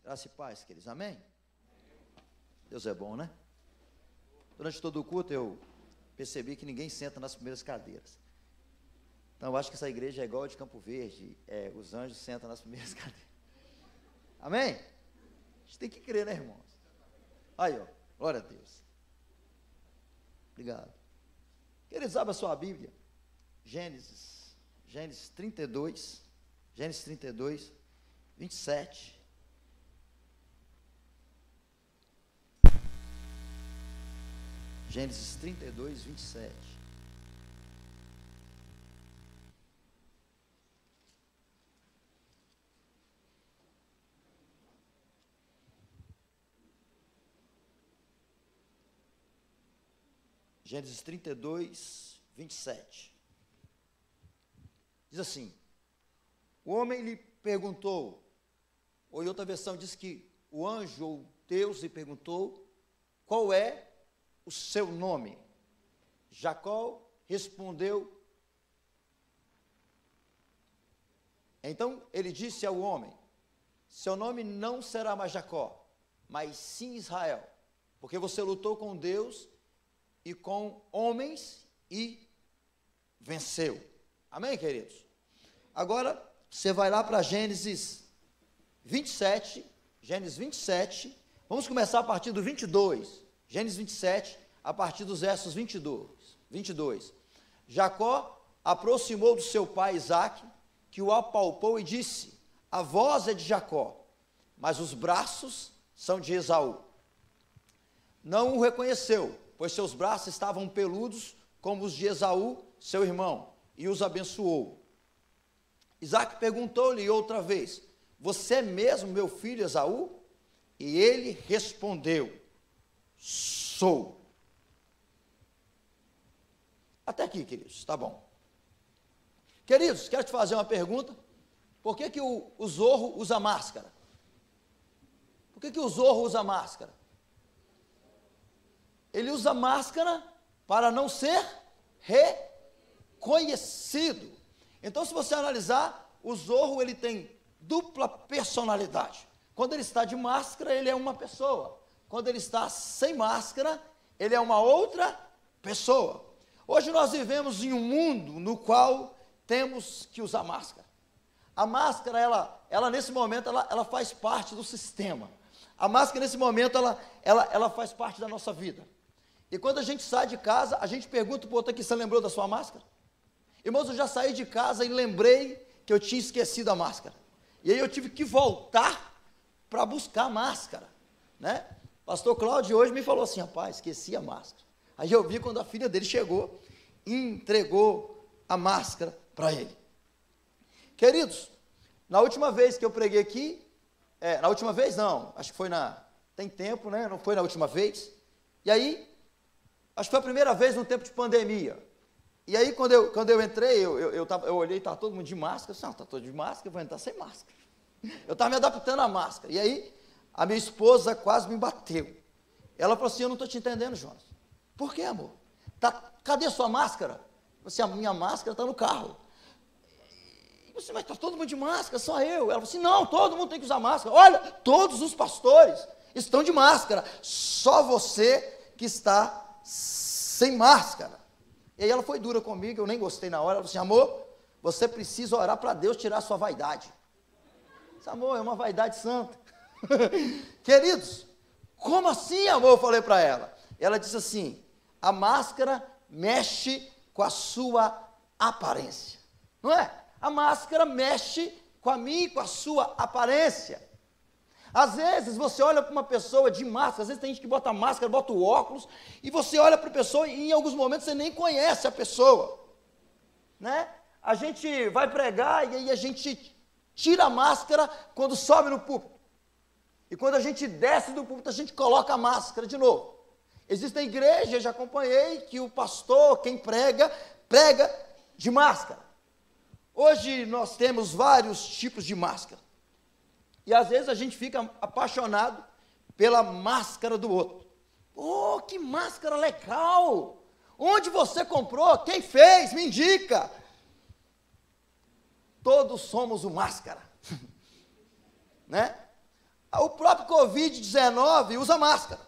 Graça e paz, queridos. Amém? Deus é bom, né? Durante todo o culto eu percebi que ninguém senta nas primeiras cadeiras. Então eu acho que essa igreja é igual a de Campo Verde. Os anjos sentam nas primeiras cadeiras. Amém? A gente tem que crer, né, irmãos? Aí, ó. Glória a Deus. Obrigado. Queridos, abra sua Bíblia. Gênesis 32. Gênesis 32, 27. Gênesis 32, 27. Gênesis 32, 27. Diz assim: o homem lhe perguntou, ou em outra versão diz que o anjo ou Deus lhe perguntou, qual é o seu nome? Jacó respondeu. Então ele disse ao homem: seu nome não será mais Jacó, mas sim Israel, porque você lutou com Deus e com homens e venceu. Amém, queridos? Agora, você vai lá para Gênesis 27, vamos começar a partir do 22, Gênesis 27, a partir dos versos 22. Jacó aproximou do seu pai Isaque, que o apalpou e disse: a voz é de Jacó, mas os braços são de Esaú. Não o reconheceu, pois seus braços estavam peludos como os de Esaú, seu irmão, e os abençoou. Isaque perguntou-lhe outra vez: você é mesmo meu filho Esaú? E ele respondeu: sou. Até aqui, queridos, tá bom. Queridos, quero te fazer uma pergunta. Por que o Zorro usa máscara? Por que o Zorro usa máscara? Ele usa máscara para não ser reconhecido. Então, se você analisar, o Zorro, ele tem dupla personalidade. Quando ele está de máscara, ele é uma pessoa. Quando ele está sem máscara, ele é uma outra pessoa. Hoje nós vivemos em um mundo no qual temos que usar máscara. A máscara, ela nesse momento, ela faz parte do sistema. A máscara, nesse momento, ela faz parte da nossa vida. E quando a gente sai de casa, a gente pergunta para o outro aqui: você lembrou da sua máscara? Irmãos, eu já saí de casa e lembrei que eu tinha esquecido a máscara. E aí eu tive que voltar para buscar a máscara, né? Pastor Cláudio hoje me falou assim: rapaz, esqueci a máscara. Aí eu vi quando a filha dele chegou e entregou a máscara para ele. Queridos, na última vez que eu preguei aqui, na última vez não, acho que foi tem tempo, né? Não foi na última vez. E aí, acho que foi a primeira vez no tempo de pandemia. E aí, quando eu entrei, eu olhei, estava todo mundo de máscara. Eu disse: não, está todo de máscara, eu vou entrar sem máscara. Eu estava me adaptando à máscara. E aí, a minha esposa quase me bateu. Ela falou assim: eu não estou te entendendo, Jonas. Por quê, amor? Cadê a sua máscara? Eu disse: a minha máscara está no carro. E você: mas está todo mundo de máscara, só eu. Ela falou assim: não, todo mundo tem que usar máscara. Olha, todos os pastores estão de máscara, só você que está sem máscara. E aí ela foi dura comigo, eu nem gostei na hora. Ela falou assim: amor, você precisa orar para Deus tirar a sua vaidade. Eu disse: amor, é uma vaidade santa. Queridos, como assim, amor? Eu falei para ela. Ela disse assim: a máscara mexe com a sua aparência, não é? A máscara mexe com a minha e com a sua aparência. Às vezes você olha para uma pessoa de máscara, às vezes tem gente que bota máscara, bota o óculos, e você olha para a pessoa e em alguns momentos você nem conhece a pessoa, né? A gente vai pregar e aí a gente tira a máscara quando sobe no púlpito. E quando a gente desce do púlpito, a gente coloca a máscara de novo. Existem igrejas, já acompanhei, que o pastor, quem prega de máscara. Hoje nós temos vários tipos de máscara. E às vezes a gente fica apaixonado pela máscara do outro. Oh, que máscara legal! Onde você comprou? Quem fez? Me indica. Todos somos o máscara. Né? O próprio Covid-19 usa máscara,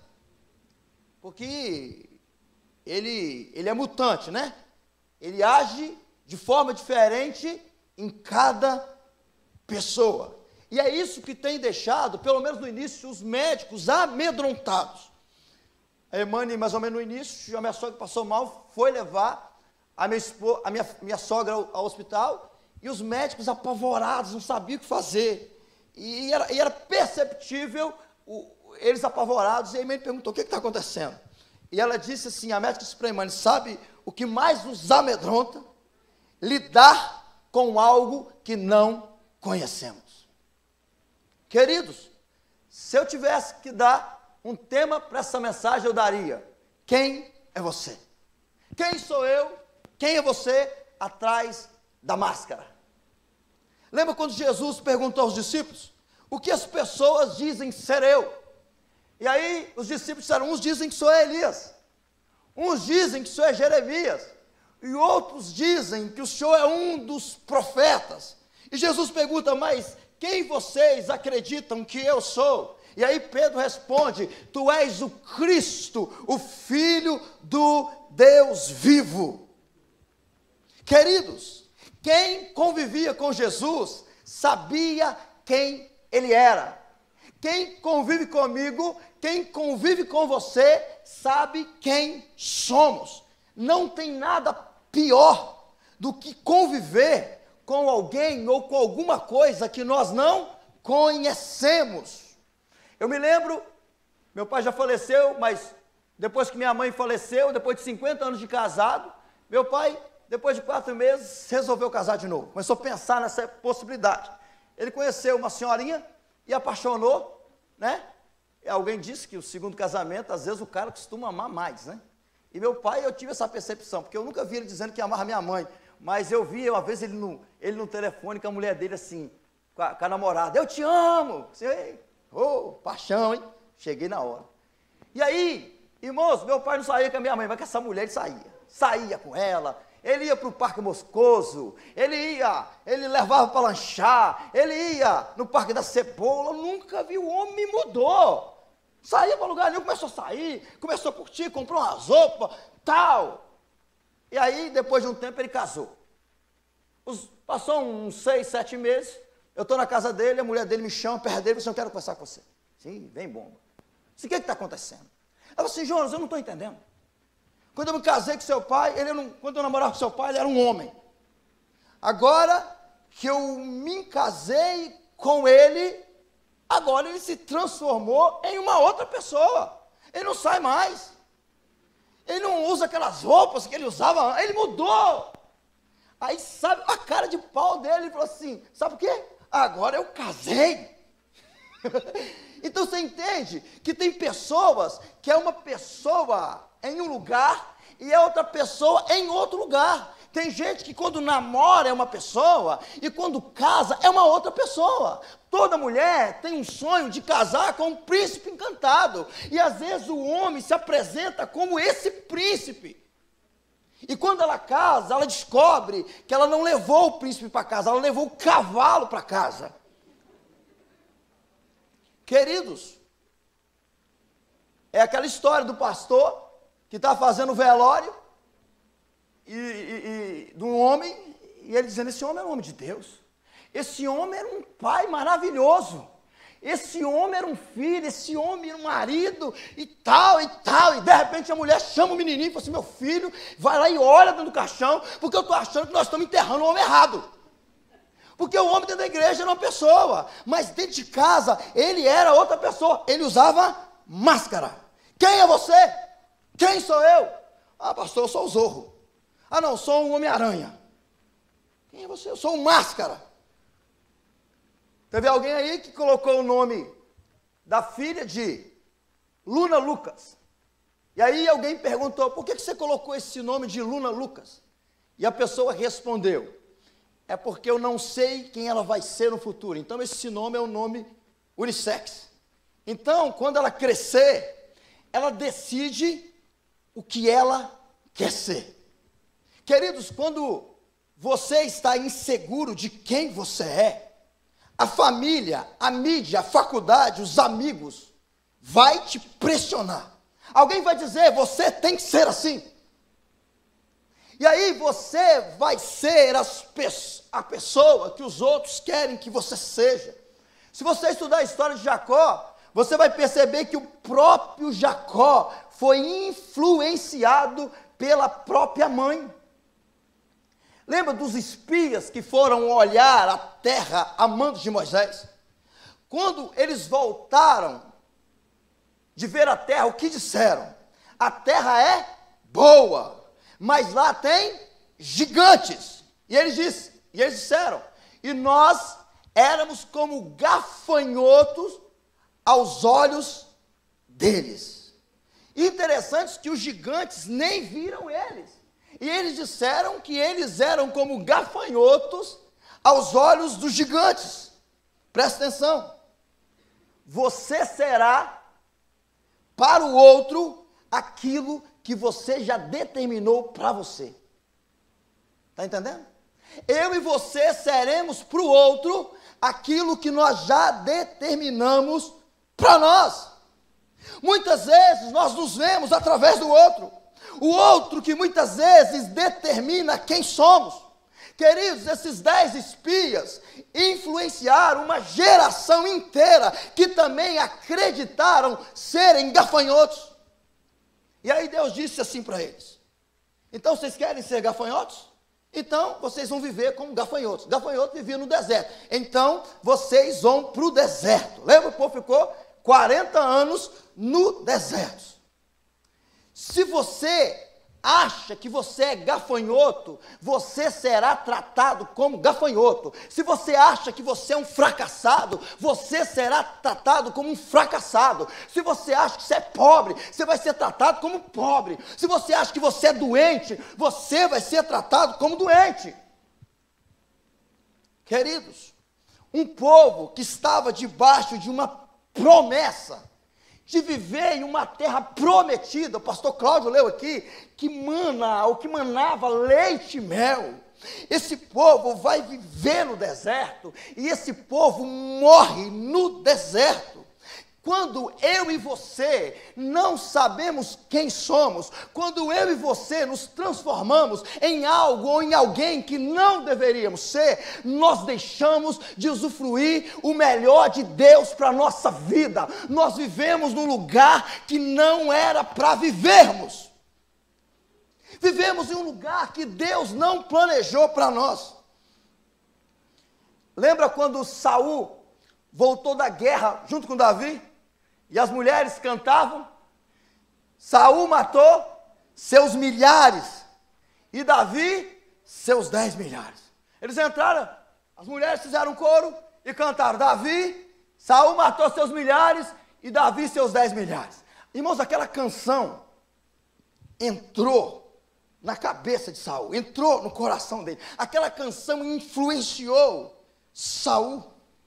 porque ele é mutante, né? Ele age de forma diferente em cada pessoa. E é isso que tem deixado, pelo menos no início, os médicos amedrontados. A Emane, mais ou menos no início, a minha sogra passou mal, foi levar a minha sogra ao hospital, e os médicos apavorados, não sabiam o que fazer. E era perceptível eles apavorados, e a Emane perguntou, o que está acontecendo? E ela disse assim, a médica disse para a Emane, sabe o que mais nos amedronta? Lidar com algo que não conhecemos. Queridos, se eu tivesse que dar um tema para essa mensagem, eu daria: quem é você? Quem sou eu? Quem é você atrás da máscara? Lembra quando Jesus perguntou aos discípulos: o que as pessoas dizem ser eu? E aí os discípulos disseram: uns dizem que sou Elias, uns dizem que sou Jeremias, e outros dizem que o Senhor é um dos profetas. E Jesus pergunta: mas quem vocês acreditam que eu sou? E aí Pedro responde: tu és o Cristo, o Filho do Deus vivo. Queridos, quem convivia com Jesus sabia quem ele era. Quem convive comigo, quem convive com você, sabe quem somos. Não tem nada pior do que conviver com alguém ou com alguma coisa que nós não conhecemos. Eu me lembro, meu pai já faleceu, mas depois que minha mãe faleceu, depois de 50 anos de casado, meu pai, depois de 4 meses, resolveu casar de novo. Começou a pensar nessa possibilidade. Ele conheceu uma senhorinha e apaixonou, né? E alguém disse que o segundo casamento, às vezes o cara costuma amar mais, né? E meu pai, eu tive essa percepção, porque eu nunca vi ele dizendo que amava minha mãe, mas eu vi uma vez ele no telefone com a mulher dele assim, com a namorada: eu te amo. Paixão, hein? Cheguei na hora. E aí, irmãos, meu pai não saía com a minha mãe, mas com essa mulher ele saía com ela. Ele ia para o Parque Moscoso, ele levava para lanchar, ele ia no Parque da Cebola. Eu nunca vi, o homem mudou. Saía para lugar nenhum, começou a sair, começou a curtir, comprou umas roupas, tal. E aí, depois de um tempo, ele casou. Passou uns 6, 7 meses, eu estou na casa dele, a mulher dele me chama, perto dele, eu quero conversar com você. Sim, vem bomba. O que está acontecendo? Ela falou assim: Jonas, eu não estou entendendo. Quando eu me casei com seu pai, quando eu namorava com seu pai, ele era um homem. Agora que eu me casei com ele, agora ele se transformou em uma outra pessoa. Ele não sai mais. Ele não usa aquelas roupas que ele usava, ele mudou. Aí, sabe, a cara de pau dele, ele falou assim: sabe o quê? Agora eu casei. Então você entende que tem pessoas que é uma pessoa em um lugar e é outra pessoa em outro lugar. Tem gente que quando namora é uma pessoa e quando casa é uma outra pessoa. Toda mulher tem um sonho de casar com um príncipe encantado. E às vezes o homem se apresenta como esse príncipe. E quando ela casa, ela descobre que ela não levou o príncipe para casa, ela levou o cavalo para casa. Queridos, é aquela história do pastor que está fazendo o velório de um homem, e ele dizendo: esse homem era um homem de Deus, esse homem era um pai maravilhoso, esse homem era um filho, esse homem era um marido, e tal, e de repente a mulher chama o menininho e fala assim: meu filho, vai lá e olha dentro do caixão, porque eu estou achando que nós estamos enterrando o homem errado. Porque o homem dentro da igreja era uma pessoa, mas dentro de casa ele era outra pessoa, ele usava máscara. Quem é você? Quem sou eu? Ah, pastor, eu sou o Zorro. Ah, não, sou um Homem-Aranha. Quem é você? Eu sou um Máscara. Teve alguém aí que colocou o nome da filha de Luna Lucas. E aí alguém perguntou: por que você colocou esse nome de Luna Lucas? E a pessoa respondeu: é porque eu não sei quem ela vai ser no futuro. Então esse nome é um nome unissex. Então, quando ela crescer, ela decide o que ela quer ser. Queridos, quando você está inseguro de quem você é, a família, a mídia, a faculdade, os amigos, vai te pressionar. Alguém vai dizer, você tem que ser assim. E aí você vai ser a pessoa que os outros querem que você seja. Se você estudar a história de Jacó, você vai perceber que o próprio Jacó foi influenciado pela própria mãe. Lembra dos espias que foram olhar a terra a mando de Moisés? Quando eles voltaram de ver a terra, o que disseram? A terra é boa, mas lá tem gigantes. E eles disseram, e nós éramos como gafanhotos aos olhos deles. Interessante que os gigantes nem viram eles. E eles disseram que eles eram como gafanhotos aos olhos dos gigantes. Presta atenção. Você será para o outro aquilo que você já determinou para você. Está entendendo? Eu e você seremos para o outro aquilo que nós já determinamos para nós. Muitas vezes nós nos vemos através do outro. O outro que muitas vezes determina quem somos. Queridos, esses 10 espias influenciaram uma geração inteira que também acreditaram serem gafanhotos. E aí Deus disse assim para eles: então vocês querem ser gafanhotos? Então vocês vão viver como gafanhotos. Gafanhoto vivia no deserto. Então vocês vão para o deserto. Lembra, o povo ficou 40 anos no deserto. Se você acha que você é gafanhoto, você será tratado como gafanhoto. Se você acha que você é um fracassado, você será tratado como um fracassado. Se você acha que você é pobre, você vai ser tratado como pobre. Se você acha que você é doente, você vai ser tratado como doente. Queridos, um povo que estava debaixo de uma promessa de viver em uma terra prometida, o pastor Cláudio leu aqui, que manava leite e mel. Esse povo vai viver no deserto, e esse povo morre no deserto. Quando eu e você não sabemos quem somos, quando eu e você nos transformamos em algo ou em alguém que não deveríamos ser, nós deixamos de usufruir o melhor de Deus para a nossa vida. Nós vivemos num lugar que não era para vivermos. Vivemos em um lugar que Deus não planejou para nós. Lembra quando Saul voltou da guerra junto com Davi? E as mulheres cantavam? Saul matou seus milhares e Davi seus 10 milhares. Eles entraram, as mulheres fizeram coro e cantaram: Saul matou seus milhares e Davi seus 10 milhares. Irmãos, aquela canção entrou na cabeça de Saul, entrou no coração dele. Aquela canção influenciou Saul.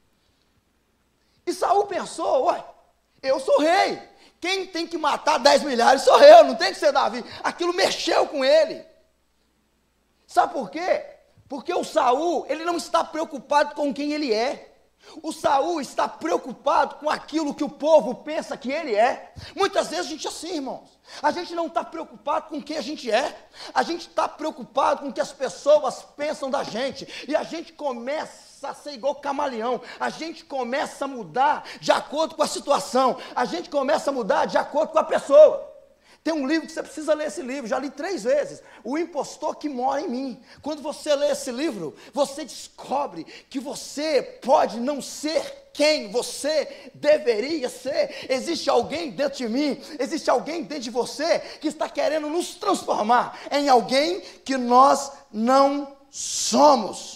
E Saul pensou: ué, eu sou rei, quem tem que matar 10 milhares sou eu, não tem que ser Davi. Aquilo mexeu com ele. Sabe por quê? Porque o Saul, ele não está preocupado com quem ele é. O Saul está preocupado com aquilo que o povo pensa que ele é. Muitas vezes a gente é assim, irmãos. A gente não está preocupado com quem a gente é. A gente está preocupado com o que as pessoas pensam da gente. E a gente começa a ser igual camaleão. A gente começa a mudar de acordo com a situação. A gente começa a mudar de acordo com a pessoa. Tem um livro que você precisa ler esse livro, já li 3 vezes, O Impostor que Mora em Mim. Quando você lê esse livro, você descobre que você pode não ser quem você deveria ser. Existe alguém dentro de mim, existe alguém dentro de você que está querendo nos transformar em alguém que nós não somos.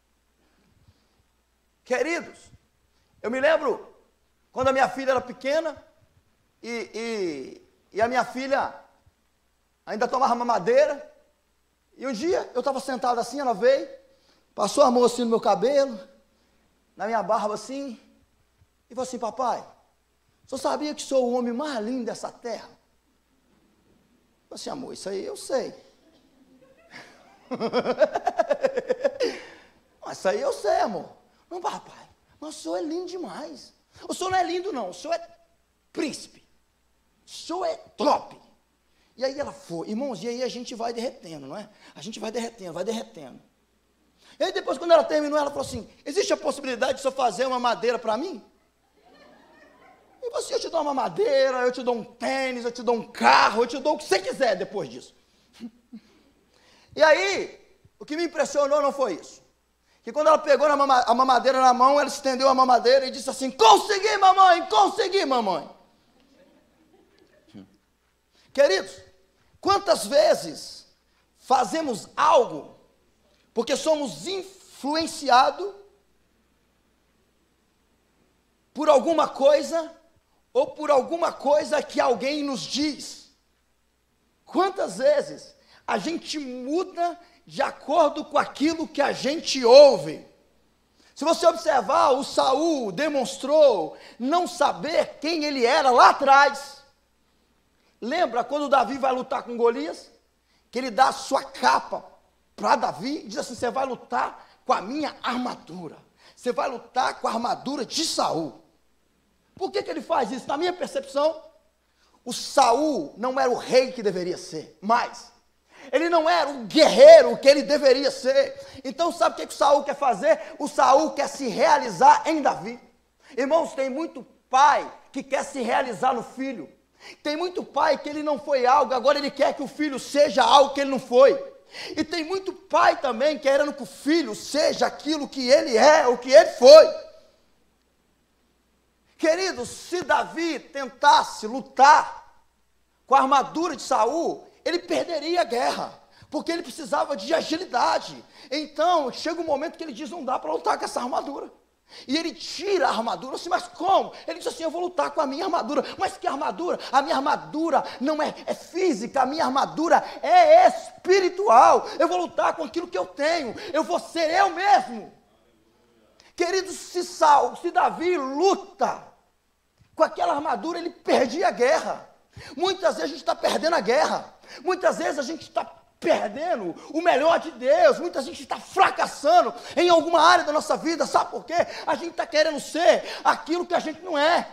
Queridos, eu me lembro quando a minha filha era pequena e a minha filha ainda tomava mamadeira, e um dia eu estava sentado assim, ela veio, passou a mão assim no meu cabelo, na minha barba assim, e falou assim: papai, o senhor sabia que sou o homem mais lindo dessa terra? Eu falei assim: amor, isso aí eu sei. Mas isso aí eu sei, amor. Não, papai, Mas o senhor é lindo demais. O senhor não é lindo, não. O senhor é príncipe. O senhor é top. E aí ela foi. Irmãos, e aí a gente vai derretendo, não é? A gente vai derretendo, vai derretendo. E aí depois, quando ela terminou, ela falou assim, existe a possibilidade de o senhor fazer uma madeira para mim? E você, eu te dou uma madeira, eu te dou um tênis, eu te dou um carro, eu te dou o que você quiser depois disso. E aí, o que me impressionou não foi isso. Que quando ela pegou a mamadeira na mão, ela estendeu a mamadeira e disse assim, consegui, mamãe, consegui, mamãe. Queridos, quantas vezes fazemos algo porque somos influenciados por alguma coisa ou por alguma coisa que alguém nos diz? Quantas vezes a gente muda de acordo com aquilo que a gente ouve? Se você observar, o Saul demonstrou não saber quem ele era lá atrás. Lembra quando Davi vai lutar com Golias? Que ele dá a sua capa para Davi e diz assim, você vai lutar com a minha armadura. Você vai lutar com a armadura de Saul. Por que ele faz isso? Na minha percepção, o Saul não era o rei que deveria ser, mas ele não era o guerreiro que ele deveria ser. Então sabe o que o Saul quer fazer? O Saul quer se realizar em Davi. Irmãos, tem muito pai que quer se realizar no filho. Tem muito pai que ele não foi algo, agora ele quer que o filho seja algo que ele não foi. E tem muito pai também querendo que o filho seja aquilo que ele é, o que ele foi. Queridos, se Davi tentasse lutar com a armadura de Saul, ele perderia a guerra, porque ele precisava de agilidade. Então, chega um momento que ele diz, não dá para lutar com essa armadura. E ele tira a armadura, assim, mas como? Ele diz assim, eu vou lutar com a minha armadura. Mas que armadura? A minha armadura não é física, a minha armadura é espiritual. Eu vou lutar com aquilo que eu tenho, eu vou ser eu mesmo. Queridos, se Davi luta com aquela armadura, ele perdia a guerra. Muitas vezes a gente está perdendo a guerra. Muitas vezes a gente está perdendo o melhor de Deus. Muita gente está fracassando em alguma área da nossa vida. Sabe por quê? A gente está querendo ser aquilo que a gente não é.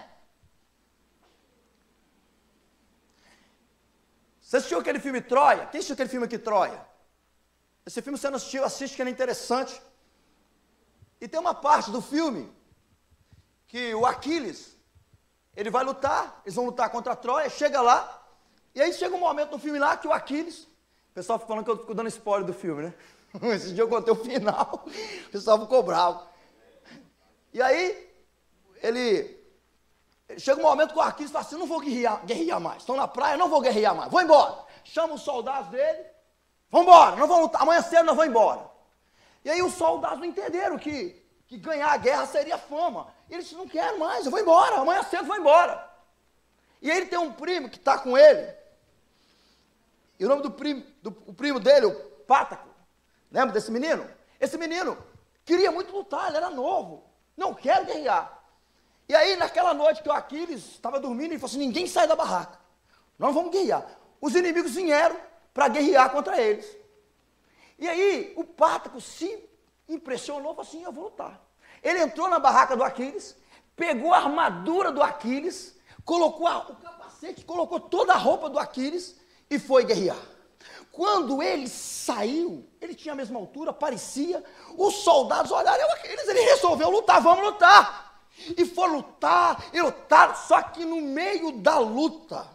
Você assistiu aquele filme Troia? Quem assistiu aquele filme aqui, Troia? Esse filme você não assistiu, assiste que ele é interessante. E tem uma parte do filme que o Aquiles, ele vai lutar, eles vão lutar contra a Troia, chega lá, e aí chega um momento no filme lá que o Aquiles, o pessoal fica falando que eu fico dando spoiler do filme, né? Esse dia eu contei o final, o pessoal ficou bravo. E aí, ele chega um momento que o Aquiles fala assim, não vou guerrear mais, estão na praia, não vou guerrear mais, vou embora. Chama os soldados dele, vamos embora, não vamos lutar, amanhã cedo nós vamos embora. E aí os soldados não entenderam que ganhar a guerra seria fama. E ele disse, não quero mais, eu vou embora, amanhã cedo eu vou embora. E aí ele tem um primo que está com ele, e o nome do primo dele, o Pátaco, lembra desse menino? Esse menino queria muito lutar, ele era novo, não quero guerrear. E aí naquela noite que o Aquiles estava dormindo, ele falou assim, ninguém sai da barraca, nós vamos guerrear. Os inimigos vieram para guerrear contra eles. E aí o Pátaco se impressionou, falou assim, eu vou lutar. Ele entrou na barraca do Aquiles, pegou a armadura do Aquiles, colocou o capacete, colocou toda a roupa do Aquiles e foi guerrear. Quando ele saiu, ele tinha a mesma altura, parecia, os soldados olharam, Aquiles, ele resolveu lutar, vamos lutar. E foi lutar, e lutar, só que no meio da luta,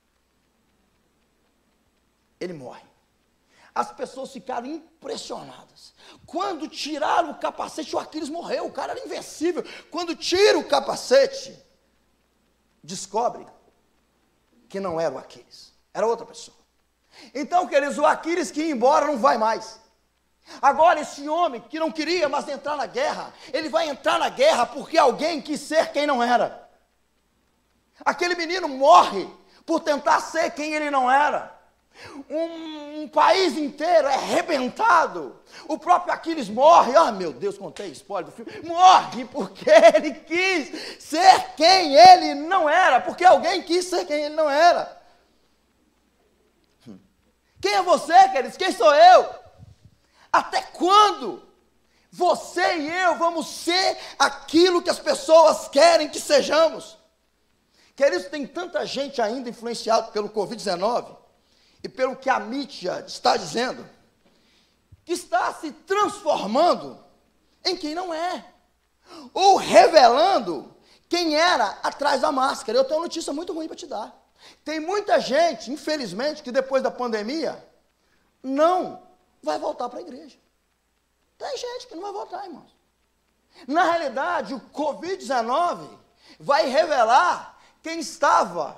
ele morre. As pessoas ficaram impressionadas. Quando tiraram o capacete, o Aquiles morreu, o cara era invencível. Quando tira o capacete, descobre que não era o Aquiles, era outra pessoa. Então, queridos, o Aquiles que ia embora não vai mais. Agora esse homem que não queria mais entrar na guerra, ele vai entrar na guerra porque alguém quis ser quem não era. Aquele menino morre por tentar ser quem ele não era. Um país inteiro é arrebentado. O próprio Aquiles morre. Ah, meu Deus, contei spoiler do filme. Morre porque ele quis ser quem ele não era, porque alguém quis ser quem ele não era. Quem é você, queridos? Quem sou eu? Até quando Você e eu vamos ser aquilo que as pessoas querem que sejamos. Queridos, tem tanta gente ainda influenciada pelo Covid-19 e pelo que a mídia está dizendo, que está se transformando em quem não é, ou revelando quem era atrás da máscara. Eu tenho uma notícia muito ruim para te dar. Tem muita gente, infelizmente, que depois da pandemia, não vai voltar para a igreja. Tem gente que não vai voltar, irmãos. Na realidade, o Covid-19 vai revelar quem estava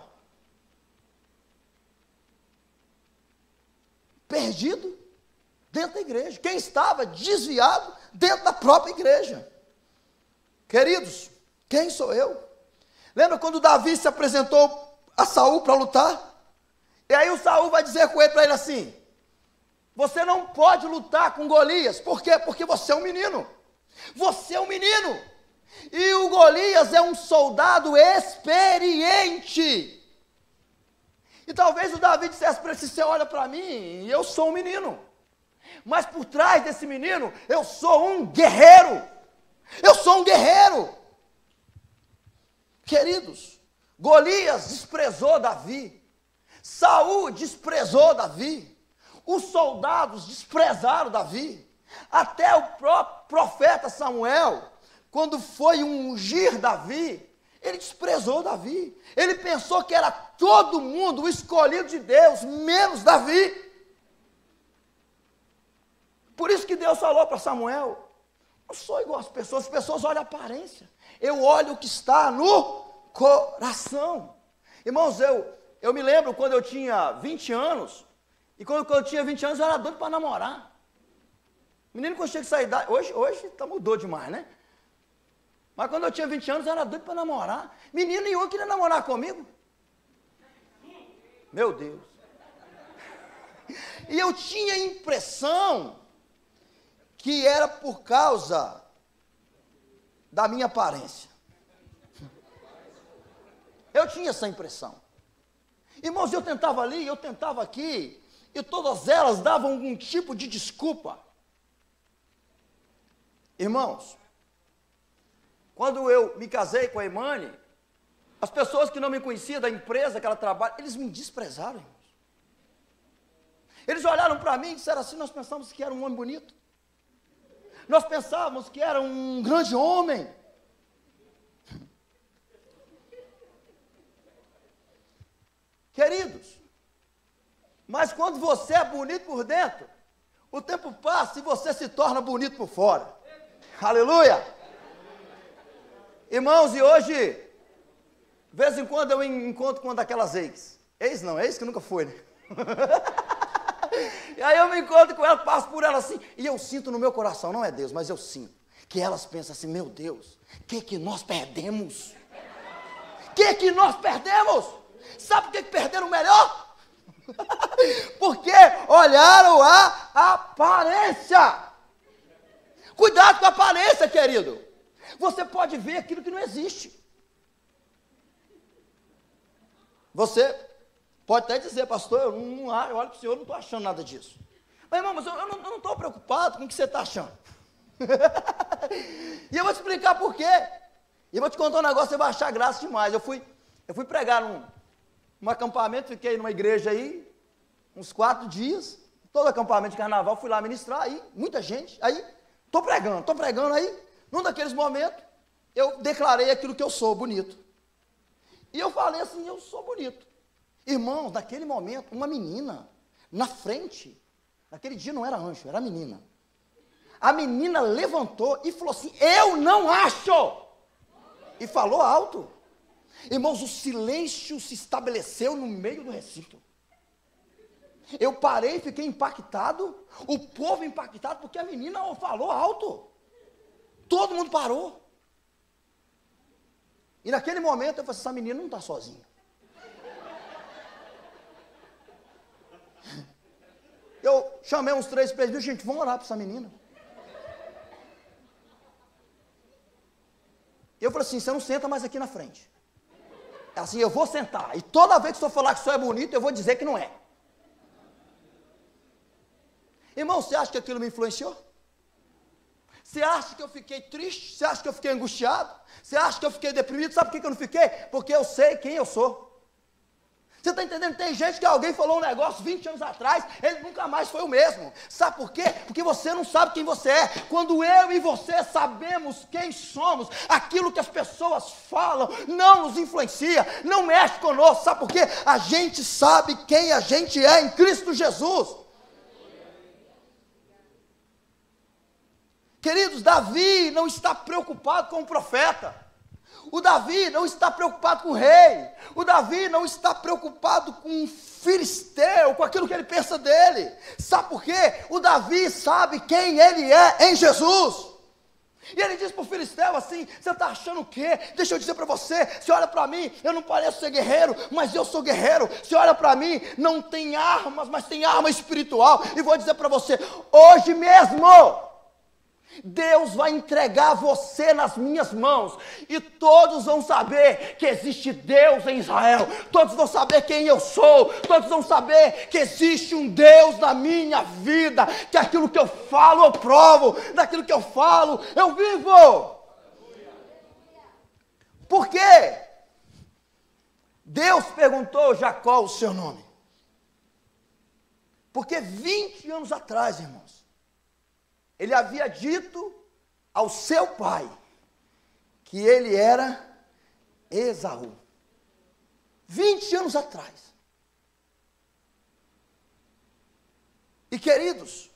perdido dentro da igreja, quem estava desviado dentro da própria igreja. Queridos, quem sou eu? Lembra quando Davi se apresentou a Saul para lutar? E aí o Saul vai dizer para ele assim: você não pode lutar com Golias. Por quê? Porque você é um menino. Você é um menino. E o Golias é um soldado experiente. E talvez o Davi dissesse para ele: você olha para mim, eu sou um menino. Mas por trás desse menino, eu sou um guerreiro. Eu sou um guerreiro. Queridos, Golias desprezou Davi. Saul desprezou Davi. Os soldados desprezaram Davi. Até o próprio profeta Samuel, quando foi ungir Davi, ele desprezou Davi. Ele pensou que era todo mundo o escolhido de Deus, menos Davi. Por isso que Deus falou para Samuel: não sou igual as pessoas olham a aparência, eu olho o que está no coração. Irmãos, eu me lembro quando eu tinha 20 anos, e quando eu tinha 20 anos eu era doido para namorar. Menino, quando chega essa idade, hoje mudou demais, né? Mas quando eu tinha 20 anos eu era doido para namorar. Menino nenhum queria namorar comigo. Meu Deus. E eu tinha a impressão que era por causa da minha aparência. Eu tinha essa impressão. Irmãos, eu tentava ali, eu tentava aqui, e todas elas davam algum tipo de desculpa. Irmãos, quando eu me casei com a Imani, as pessoas que não me conheciam da empresa que ela trabalha, eles me desprezaram, irmãos. Eles olharam para mim e disseram assim: nós pensamos que era um homem bonito. Nós pensávamos que era um grande homem. Queridos, mas quando você é bonito por dentro, o tempo passa e você se torna bonito por fora. Aleluia! Irmãos, e hoje, de vez em quando eu encontro com uma daquelas ex que nunca foi, né? E aí eu me encontro com ela, passo por ela assim, e eu sinto no meu coração, não é Deus, mas eu sinto, que elas pensam assim: meu Deus, o que nós perdemos? O que nós perdemos? Sabe por que perderam melhor? Porque olharam a aparência. Cuidado com a aparência, querido. Você pode ver aquilo que não existe. Você pode até dizer: pastor, eu olho para o senhor, eu não estou achando nada disso. Mas irmão, eu não estou preocupado com o que você está achando. E eu vou te explicar por quê. E eu vou te contar um negócio, você vai achar graça demais. Eu fui pregar num acampamento, fiquei numa igreja aí, uns 4 dias, todo acampamento de carnaval, fui lá ministrar, aí, muita gente, aí, estou pregando, aí, num daqueles momentos, eu declarei aquilo que eu sou, bonito. E eu falei assim: eu sou bonito. Irmãos, naquele momento, uma menina, na frente, naquele dia não era anjo, era menina. A menina levantou e falou assim: eu não acho! E falou alto. Irmãos, o silêncio se estabeleceu no meio do recinto. Eu parei, fiquei impactado, o povo impactado, porque a menina falou alto. Todo mundo parou. E naquele momento eu falei: essa menina não está sozinha. Eu chamei uns 3 presbíteros: gente, vamos orar para essa menina. Eu falei assim: você não senta mais aqui na frente. Assim, eu vou sentar, e toda vez que o senhor falar que o senhor é bonito, eu vou dizer que não é. Irmão, você acha que aquilo me influenciou? Você acha que eu fiquei triste? Você acha que eu fiquei angustiado? Você acha que eu fiquei deprimido? Sabe por que eu não fiquei? Porque eu sei quem eu sou. Você está entendendo? Tem gente que alguém falou um negócio 20 anos atrás, ele nunca mais foi o mesmo. Sabe por quê? Porque você não sabe quem você é. Quando eu e você sabemos quem somos, aquilo que as pessoas falam não nos influencia, não mexe conosco. Sabe por quê? A gente sabe quem a gente é em Cristo Jesus. Queridos, Davi não está preocupado com o profeta. O Davi não está preocupado com o rei. O Davi não está preocupado com o filisteu, com aquilo que ele pensa dele. Sabe por quê? O Davi sabe quem ele é em Jesus. E ele diz para o filisteu assim: você está achando o quê? Deixa eu dizer para você, você olha para mim, eu não pareço ser guerreiro, mas eu sou guerreiro. Você olha para mim, não tem armas, mas tem arma espiritual. E vou dizer para você, hoje mesmo, Deus vai entregar você nas minhas mãos, e todos vão saber que existe Deus em Israel, todos vão saber quem eu sou, todos vão saber que existe um Deus na minha vida, que aquilo que eu falo eu provo, daquilo que eu falo eu vivo. Por quê? Deus perguntou a Jacó o seu nome, porque 20 anos atrás, irmãos, ele havia dito ao seu pai que ele era Esaú. 20 anos atrás. E queridos,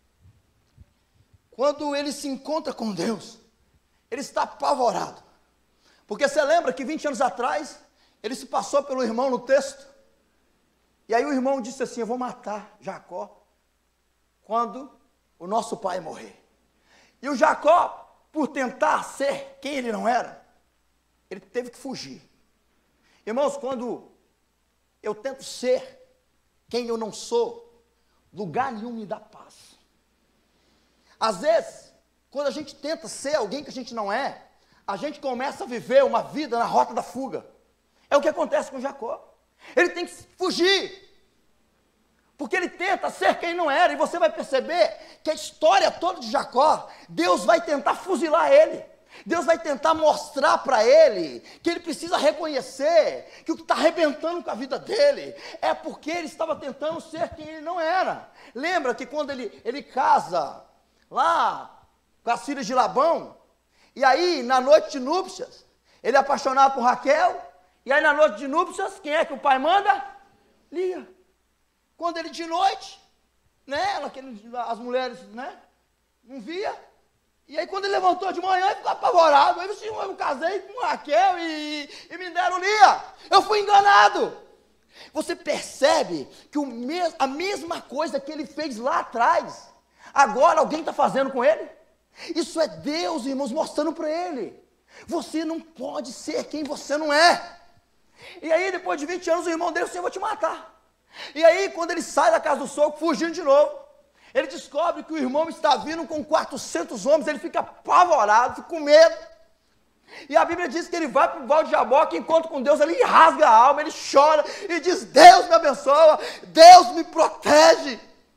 quando ele se encontra com Deus, ele está apavorado. Porque você lembra que 20 anos atrás, ele se passou pelo irmão no texto. E aí o irmão disse assim: eu vou matar Jacó quando o nosso pai morrer. E o Jacó, por tentar ser quem ele não era, ele teve que fugir. Irmãos, quando eu tento ser quem eu não sou, lugar nenhum me dá paz. Às vezes, quando a gente tenta ser alguém que a gente não é, a gente começa a viver uma vida na rota da fuga. É o que acontece com Jacó. Ele tem que fugir, porque ele tenta ser quem não era, e você vai perceber que a história toda de Jacó, Deus vai tentar fuzilar ele, Deus vai tentar mostrar para ele, que ele precisa reconhecer, que o que está arrebentando com a vida dele, é porque ele estava tentando ser quem ele não era. Lembra que quando ele casa, lá, com as filhas de Labão, e aí, na noite de núpcias, ele é apaixonado por Raquel, e aí na noite de núpcias, quem é que o pai manda? Lia. Quando ele de noite, né, as mulheres, né, não via, e aí quando ele levantou de manhã, ele ficou apavorado. Aí disse: eu casei com Raquel e me deram Lia, eu fui enganado. Você percebe que a mesma coisa que ele fez lá atrás, agora alguém está fazendo com ele? Isso é Deus, irmãos, mostrando para ele: você não pode ser quem você não é. E aí depois de 20 anos o irmão dele disse: eu vou te matar. E aí, quando ele sai da casa do sogro, fugindo de novo, ele descobre que o irmão está vindo com 400 homens, ele fica apavorado, fica com medo. E a Bíblia diz que ele vai para o Val de Jaboque, encontra com Deus, ele rasga a alma, ele chora e diz: Deus me abençoa, Deus me protege.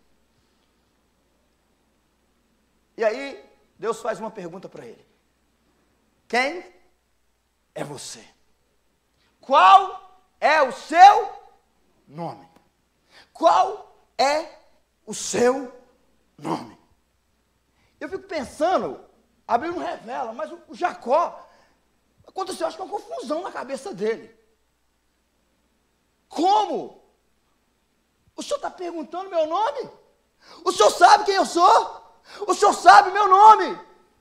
E aí, Deus faz uma pergunta para ele: quem é você? Qual é o seu nome? Qual é o seu nome? Eu fico pensando, a Bíblia não revela, mas o Jacó, aconteceu, acho que uma confusão na cabeça dele. Como? O senhor está perguntando meu nome? O senhor sabe quem eu sou? O senhor sabe meu nome?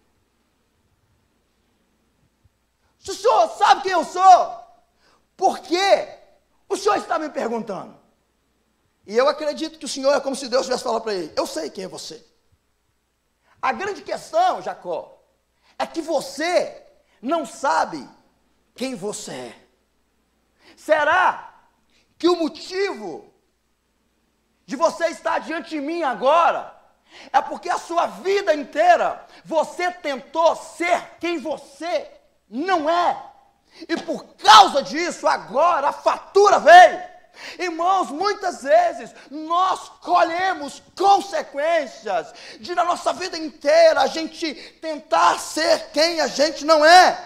O senhor sabe quem eu sou? Por que o senhor está me perguntando? E eu acredito que o Senhor é como se Deus estivesse falando para ele: eu sei quem é você. A grande questão, Jacó, é que você não sabe quem você é. Será que o motivo de você estar diante de mim agora é porque a sua vida inteira você tentou ser quem você não é? E por causa disso, agora a fatura veio. Irmãos, muitas vezes nós colhemos consequências de na nossa vida inteira a gente tentar ser quem a gente não é.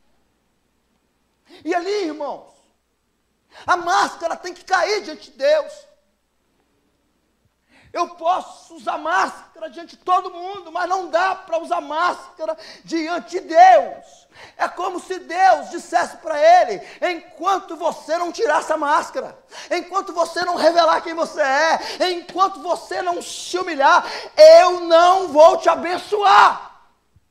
E ali, irmãos, a máscara tem que cair diante de Deus. Eu posso usar máscara diante de todo mundo, mas não dá para usar máscara diante de Deus. É como se Deus dissesse para ele: enquanto você não tirar essa máscara, enquanto você não revelar quem você é, enquanto você não se humilhar, eu não vou te abençoar.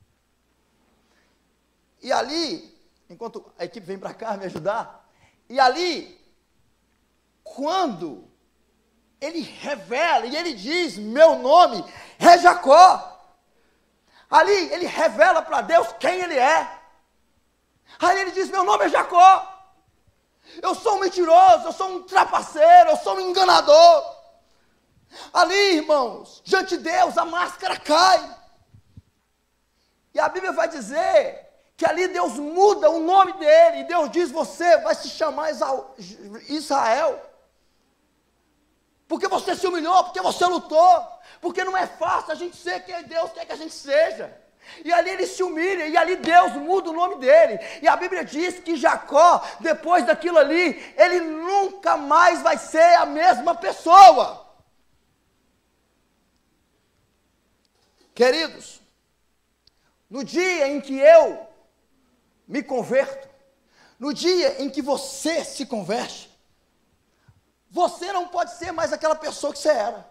E ali, enquanto a equipe vem para cá me ajudar, e ali, quando ele revela e ele diz: meu nome é Jacó. Ali ele revela para Deus quem ele é. Aí ele diz: meu nome é Jacó. Eu sou um mentiroso, eu sou um trapaceiro, eu sou um enganador. Ali, irmãos, diante de Deus a máscara cai. E a Bíblia vai dizer que ali Deus muda o nome dele. E Deus diz: você vai se chamar Israel. Porque você se humilhou, porque você lutou, porque não é fácil a gente ser quem Deus quer que a gente seja. E ali ele se humilha, e ali Deus muda o nome dele. E a Bíblia diz que Jacó, depois daquilo ali, ele nunca mais vai ser a mesma pessoa. Queridos, no dia em que eu me converto, no dia em que você se converte, você não pode ser mais aquela pessoa que você era.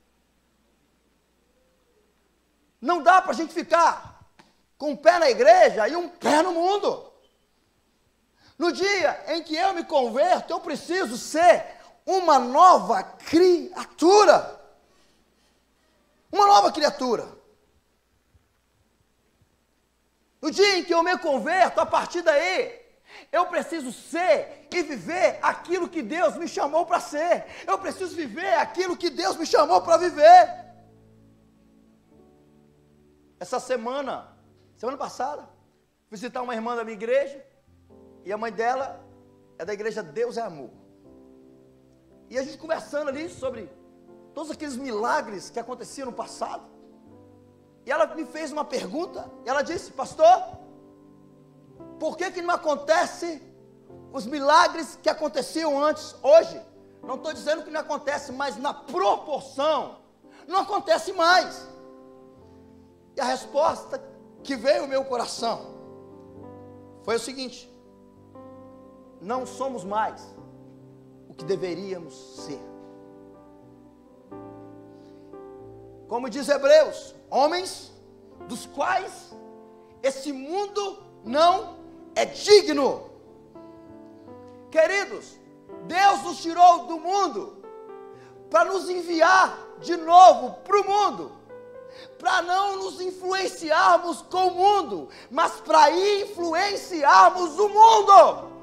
Não dá para a gente ficar com um pé na igreja e um pé no mundo. No dia em que eu me converto, eu preciso ser uma nova criatura. Uma nova criatura. No dia em que eu me converto, a partir daí, eu preciso ser e viver aquilo que Deus me chamou para ser. Eu preciso viver aquilo que Deus me chamou para viver. Essa semana passada, visitar uma irmã da minha igreja, e a mãe dela é da igreja Deus é Amor. E a gente conversando ali sobre todos aqueles milagres que aconteciam no passado. E ela me fez uma pergunta, e ela disse: pastor, por que não acontece os milagres que aconteciam antes, hoje? Não estou dizendo que não acontece, mas na proporção, não acontece mais. E a resposta que veio ao meu coração foi o seguinte: não somos mais o que deveríamos ser. Como diz Hebreus, homens dos quais esse mundo não é digno. Queridos, Deus nos tirou do mundo para nos enviar de novo para o mundo, para não nos influenciarmos com o mundo, mas para influenciarmos o mundo.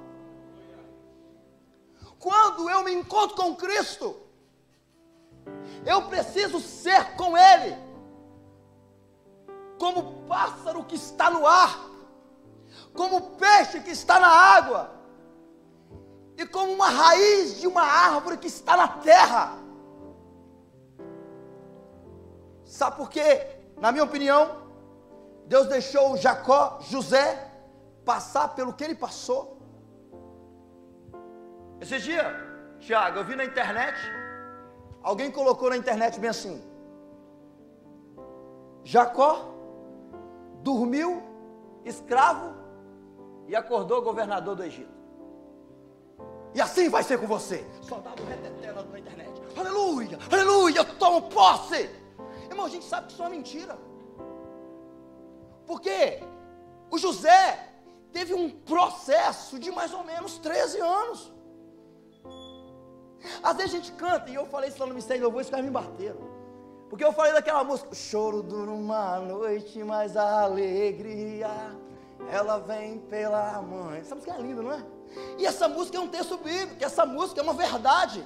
Quando eu me encontro com Cristo, eu preciso ser com Ele, como o pássaro que está no ar, como o peixe que está na água, e como uma raiz de uma árvore que está na terra. Sabe por quê? Na minha opinião, Deus deixou José passar pelo que ele passou. Esse dia, Tiago, eu vi na internet, alguém colocou na internet bem assim: Jacó dormiu escravo e acordou governador do Egito. E assim vai ser com você. Soldado reteté na internet. Aleluia, aleluia, eu tomo posse. Irmão, a gente sabe que isso é uma mentira. Porque o José teve um processo de mais ou menos 13 anos. Às vezes a gente canta, e eu falei isso lá no Ministério de Louvor, os caras me bateram. Porque eu falei daquela música: o choro dura uma noite, mas a alegria, ela vem pela mãe. Essa música é linda, não é? E essa música é um texto bíblico, essa música é uma verdade.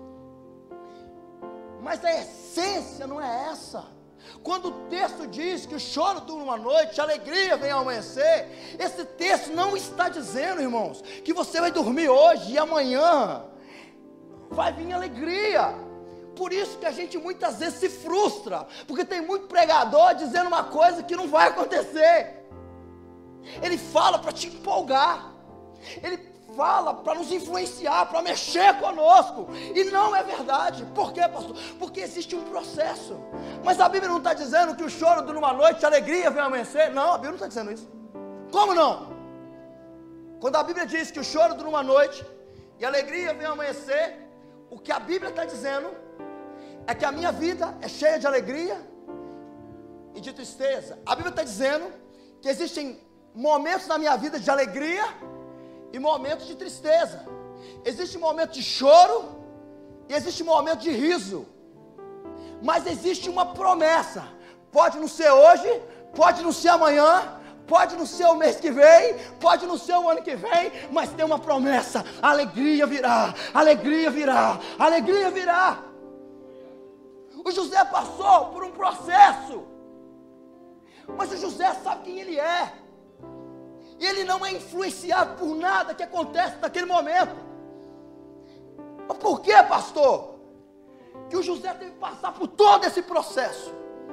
Mas a essência não é essa. Quando o texto diz que o choro dura uma noite, a alegria vem ao amanhecer, esse texto não está dizendo, irmãos, que você vai dormir hoje e amanhã vai vir alegria. Por isso que a gente muitas vezes se frustra, porque tem muito pregador dizendo uma coisa que não vai acontecer. Ele fala para te empolgar, ele fala para nos influenciar, para mexer conosco, e não é verdade. Por quê, pastor? Porque existe um processo. Mas a Bíblia não está dizendo que o choro dura uma noite, a alegria vem amanhecer. Não, a Bíblia não está dizendo isso. Como não? Quando a Bíblia diz que o choro dura uma noite e a alegria vem amanhecer, o que a Bíblia está dizendo é que a minha vida é cheia de alegria e de tristeza. A Bíblia está dizendo que existem momentos na minha vida de alegria e momentos de tristeza. Existe momento de choro e existe momento de riso. Mas existe uma promessa. Pode não ser hoje, pode não ser amanhã, pode não ser o mês que vem, pode não ser o ano que vem, mas tem uma promessa: a alegria virá, a alegria virá, a alegria virá. O José passou por um processo, mas o José sabe quem ele é, e ele não é influenciado por nada que acontece naquele momento. Mas por que, pastor, que o José teve que passar por todo esse processo?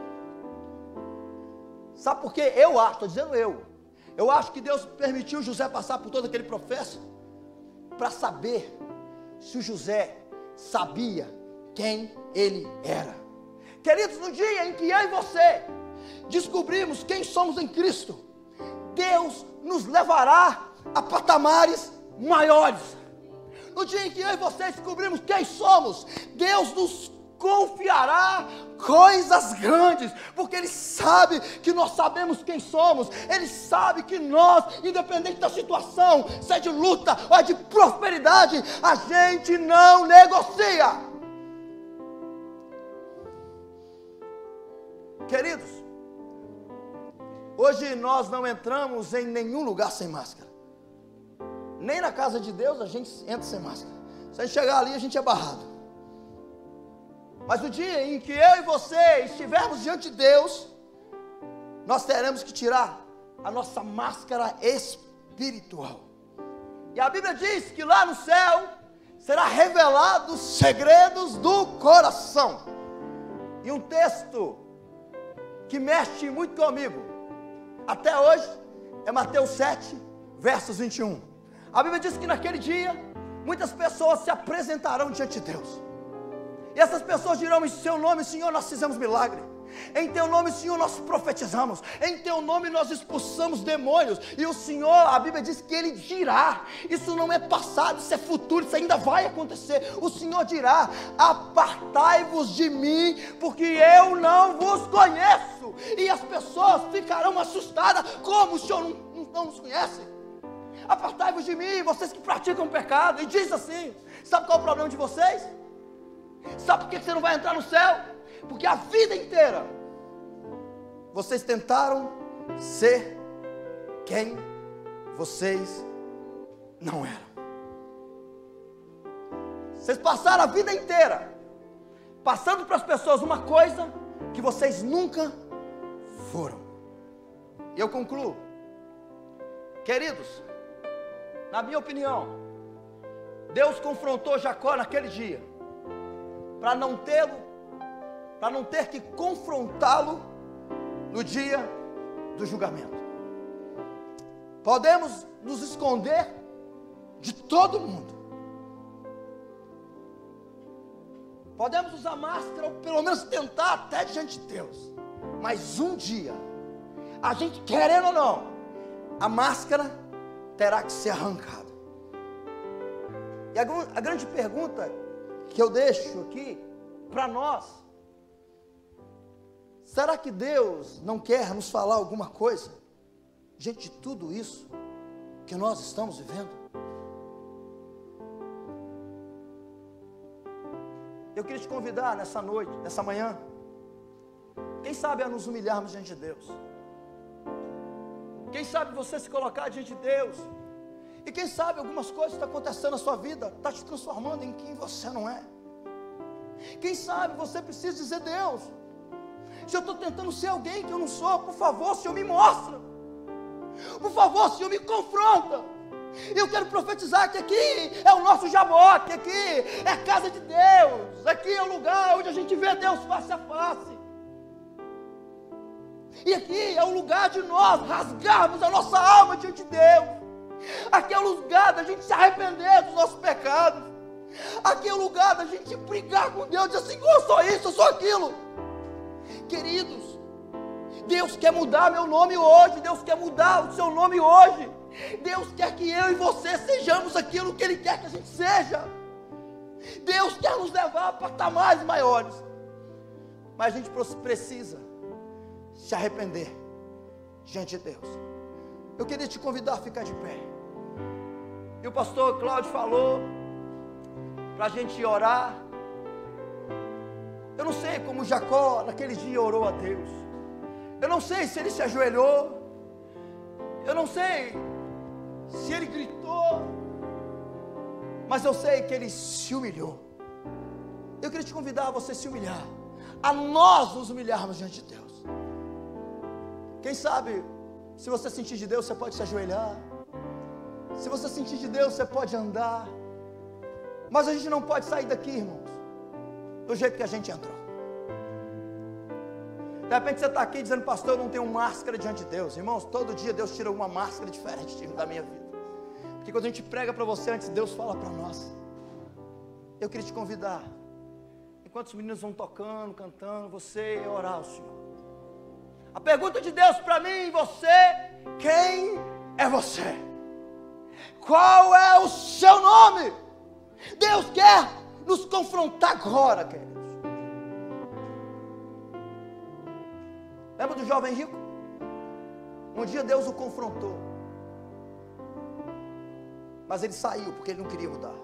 Sabe por quê? Eu acho, estou dizendo eu acho que Deus permitiu José passar por todo aquele processo para saber se o José sabia quem ele era. Queridos, no dia em que eu e você descobrimos quem somos em Cristo, Deus nos levará a patamares maiores. No dia em que eu e você descobrimos quem somos, Deus nos confiará coisas grandes, porque Ele sabe que nós sabemos quem somos. Ele sabe que nós, independente da situação, se é de luta ou é de prosperidade, a gente não negocia. Queridos, hoje nós não entramos em nenhum lugar sem máscara. Nem na casa de Deus a gente entra sem máscara. Se a gente chegar ali, a gente é barrado. Mas no dia em que eu e você estivermos diante de Deus, nós teremos que tirar a nossa máscara espiritual. E a Bíblia diz que lá no céu será revelado os segredos do coração. E um texto que mexe muito comigo até hoje é Mateus 7, versos 21. A Bíblia diz que naquele dia muitas pessoas se apresentarão diante de Deus. E essas pessoas dirão: em seu nome, Senhor, nós fizemos milagre. Em teu nome, Senhor, nós profetizamos. Em teu nome nós expulsamos demônios. E o Senhor, a Bíblia diz que Ele dirá. Isso não é passado, isso é futuro, isso ainda vai acontecer. O Senhor dirá: apartai-vos de mim, porque eu não vos conheço. E as pessoas ficarão assustadas: como o Senhor não nos conhece? Apartai-vos de mim, vocês que praticam pecado. E diz assim: sabe qual é o problema de vocês? Sabe por que você não vai entrar no céu? Porque a vida inteira vocês tentaram ser quem vocês não eram. Vocês passaram a vida inteira passando para as pessoas uma coisa que vocês nunca foram. E eu concluo, queridos, na minha opinião, Deus confrontou Jacó naquele dia para não ter que confrontá-lo no dia do julgamento. Podemos nos esconder de todo mundo, podemos usar máscara, ou pelo menos tentar até diante de Deus, mas um dia, a gente querendo ou não, a máscara terá que ser arrancada. E a grande pergunta que eu deixo aqui para nós: será que Deus não quer nos falar alguma coisa diante de tudo isso que nós estamos vivendo? Eu queria te convidar nessa noite, nessa manhã, quem sabe a nos humilharmos diante de Deus. Quem sabe você se colocar diante de Deus. E quem sabe algumas coisas estão acontecendo na sua vida, está te transformando em quem você não é. Quem sabe você precisa dizer: Deus, se eu estou tentando ser alguém que eu não sou, por favor, Senhor, me mostra. Por favor, Senhor, me confronta. Eu quero profetizar que aqui é o nosso Jaboque, aqui é a casa de Deus, aqui é o lugar onde a gente vê Deus face a face. E aqui é o lugar de nós rasgarmos a nossa alma diante de Deus. Aqui é o lugar da gente se arrepender dos nossos pecados. Aqui é o lugar da gente brigar com Deus, dizer assim, eu sou isso, eu sou aquilo. Queridos, Deus quer mudar meu nome hoje, Deus quer mudar o seu nome hoje. Deus quer que eu e você sejamos aquilo que Ele quer que a gente seja. Deus quer nos levar a patamares maiores. Mas a gente precisa se arrepender diante de Deus. Eu queria te convidar a ficar de pé. E o pastor Cláudio falou para a gente orar. Eu não sei como Jacó naquele dia orou a Deus. Eu não sei se ele se ajoelhou. Eu não sei se ele gritou. Mas eu sei que ele se humilhou. Eu queria te convidar a você se humilhar, a nós nos humilharmos diante de Deus. Quem sabe, se você sentir de Deus, você pode se ajoelhar. Se você sentir de Deus, você pode andar. Mas a gente não pode sair daqui, irmãos, do jeito que a gente entrou. De repente você está aqui dizendo, pastor, eu não tenho máscara diante de Deus. Irmãos, todo dia Deus tira uma máscara diferente da minha vida. Porque quando a gente prega para você, antes Deus fala para nós. Eu queria te convidar, enquanto os meninos vão tocando, cantando, você orar ao Senhor. A pergunta de Deus para mim e você: quem é você? Qual é o seu nome? Deus quer nos confrontar agora, queridos. Lembra do jovem rico? Um dia Deus o confrontou, mas ele saiu porque ele não queria mudar.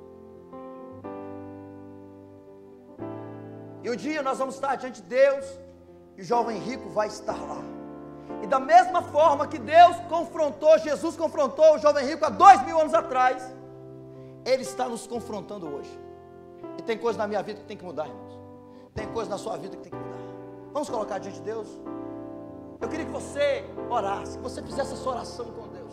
E um dia nós vamos estar diante de Deus e o jovem rico vai estar lá. E da mesma forma que Deus confrontou, Jesus confrontou o jovem rico há 2000 anos atrás, Ele está nos confrontando hoje. E tem coisa na minha vida que tem que mudar, irmãos. Tem coisa na sua vida que tem que mudar. Vamos colocar diante de Deus? Eu queria que você orasse, que você fizesse essa oração com Deus.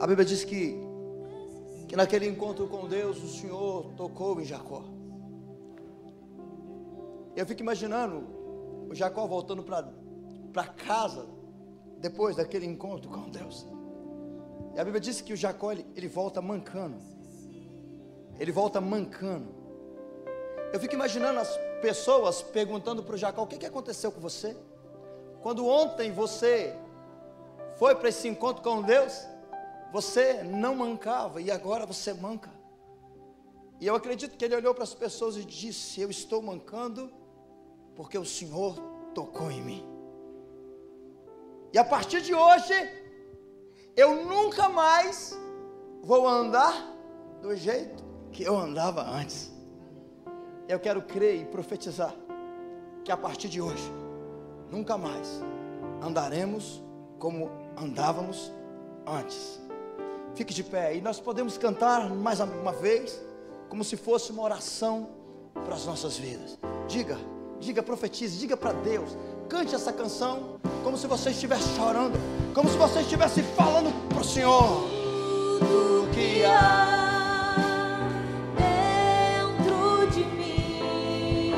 A Bíblia diz que naquele encontro com Deus, o Senhor tocou em Jacó. Eu fico imaginando o Jacó voltando para casa, depois daquele encontro com Deus. E a Bíblia diz que o Jacó, ele volta mancando. Ele volta mancando. Eu fico imaginando as pessoas perguntando para o Jacó: o que aconteceu com você? Quando ontem você foi para esse encontro com Deus, você não mancava e agora você manca. E eu acredito que ele olhou para as pessoas e disse: eu estou mancando porque o Senhor tocou em mim. E a partir de hoje, eu nunca mais vou andar do jeito que eu andava antes. Eu quero crer e profetizar que a partir de hoje, nunca mais andaremos como andávamos antes. Fique de pé e nós podemos cantar mais uma vez, como se fosse uma oração para as nossas vidas. Diga, profetize, diga para Deus. Cante essa canção como se você estivesse chorando, como se você estivesse falando para o Senhor. Tudo que há dentro de mim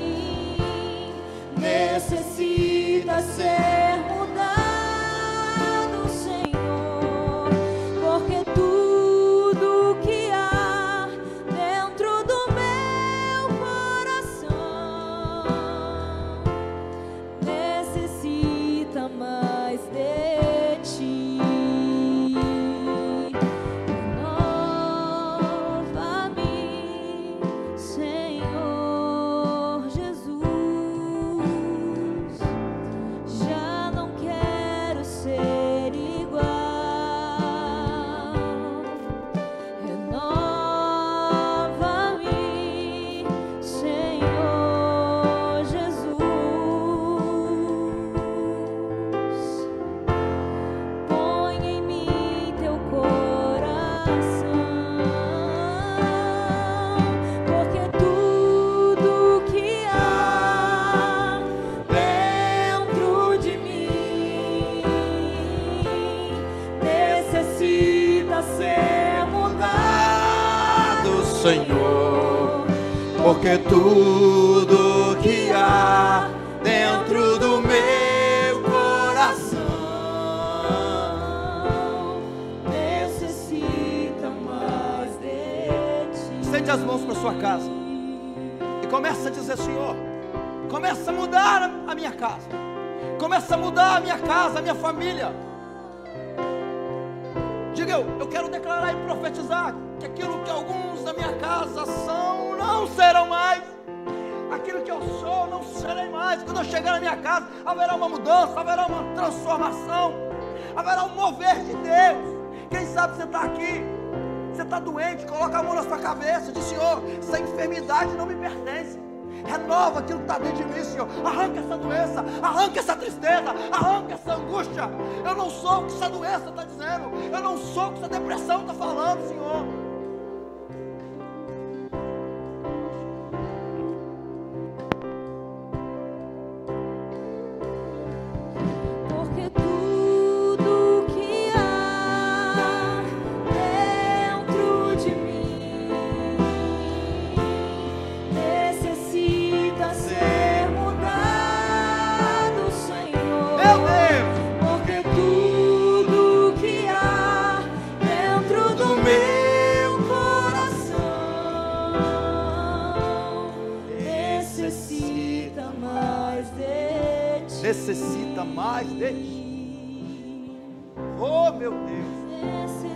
necessita ser mudado, Senhor, porque tudo que há dentro do meu coração necessita mais de ti. Renova-me, Senhor Jesus. Já não quero ser igual. Renova-me, Senhor Jesus. Põe em mim teu coração, porque tudo que há dentro de mim necessita ser mudado, Senhor, porque tudo que há dentro do meu coração necessita mais de ti. Estende as mãos para sua casa e começa a dizer: Senhor, começa a mudar a minha casa, começa a mudar a minha casa, a minha família. Diga: eu quero declarar e profetizar que aquilo que alguns da minha casa são, não serão mais. Aquilo que eu sou, não serei mais. Quando eu chegar na minha casa, haverá uma mudança, haverá uma transformação, haverá um mover de Deus. Quem sabe você está aqui, você está doente, coloca a mão na sua cabeça e diz: Senhor, essa enfermidade não me pertence. Renova aquilo que está dentro de mim, Senhor. Arranca essa doença, arranca essa tristeza, arranca essa angústia. Eu não sou o que essa doença está dizendo, eu não sou o que essa depressão está falando, Senhor. Porque tudo que há dentro de mim necessita ser mudado, Senhor. Meu Deus! Porque tudo que há dentro do meu coração necessita mais de ti. Necessita mais de ti. Oh, meu Deus! Necessita